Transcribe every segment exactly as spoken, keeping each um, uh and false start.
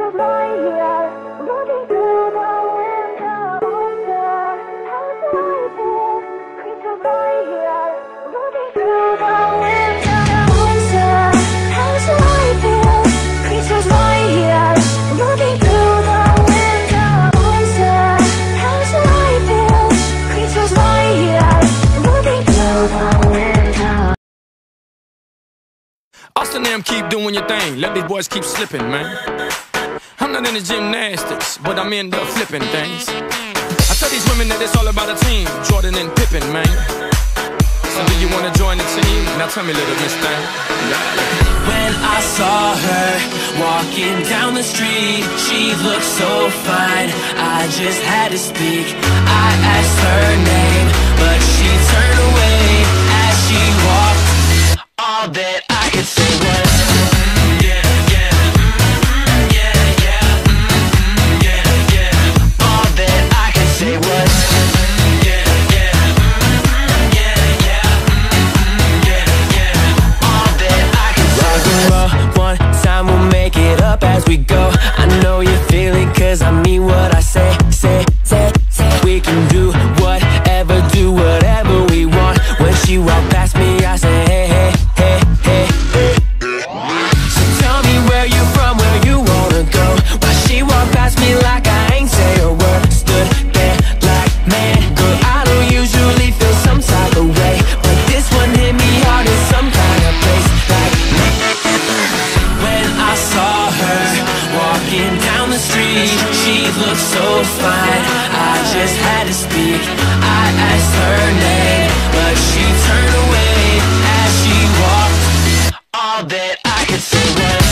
Creatures right here, looking through the window. How's the light here? Creatures right here, looking through the window. How's the light here? Creatures right here, looking through the window. How's the light here? Creatures right here, looking through the window. Austin them keep doing your thing, let these boys keep slipping, man. I'm not into gymnastics, but I'm into flipping things. I tell these women that it's all about a team, Jordan and Pippen, man. So do you wanna join the team? Now tell me, little miss thing. When I saw her walking down the street, she looked so fine, I just had to speak. I asked her name, but she turned away as she walked. All that I could say was yeah, yeah, yeah, yeah, yeah, yeah. All that I could say was yeah, yeah, yeah, yeah, yeah, yeah. All that I could say was rock and roll, one time we'll make it up as we go. I know you feel it cause I mean what I say, say, say, say. We can do whatever, do whatever we want. When she walked past me I say hey, hey. Like I ain't say a word, stood there like, man, girl, I don't usually feel some type of way, but this one hit me hard in some kind of place. Like, when I saw her walking down the street, she looked so fine, I just had to speak. I asked her name, but she turned away as she walked. All that I could say was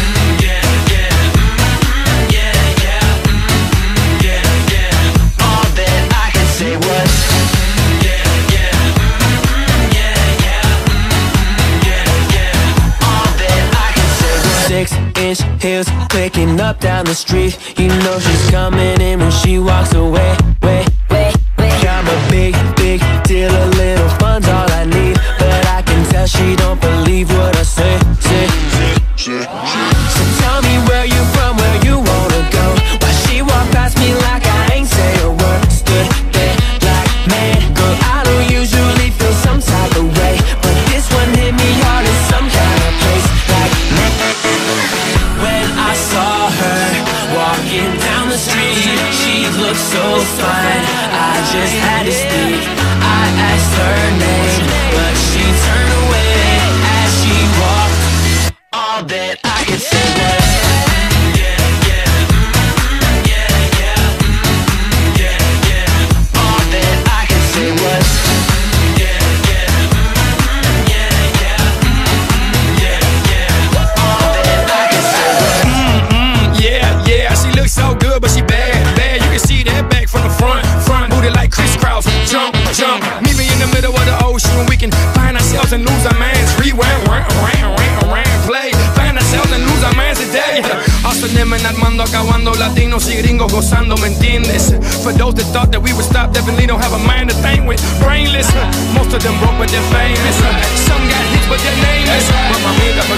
six-inch heels clicking up down the street. You know she's coming in when she walks away. Wait, wait, wait. I'm a big, big deal. A little fun's all I need, but I can tell she don't believe what I say. Say, say, so tell me where you from, where you wanna go. Why she walked past me like I ain't say a word. Stood there like, man, girl, I don't usually feel some type of way, but this one hit me hard in some kind of place. Like, man. When I saw her walking down the street, she looked so fine, I just had to speak. I asked her name, but she turned away as she walked. All that I could say was yeah, yeah, yeah, yeah, yeah, yeah. All that I could say was yeah, yeah, yeah, yeah, yeah, yeah. All that I could say was Mm-mm, yeah, yeah, she looks so good, but she bad, bad. You can see that back from the front, front booty like crisscross. Jump, jump, meet me in the middle of the ocean. We can find ourselves and lose our minds. Rewind, round, round, round, round, play. Find ourselves and lose our minds today. Austin en Armando acabando, latinos y gringos gozando, ¿me entiendes? For those that thought that we would stop, definitely don't have a mind to think with. Brainless, most of them broke but they're famous. Some got hits but they're nameless. But mamita,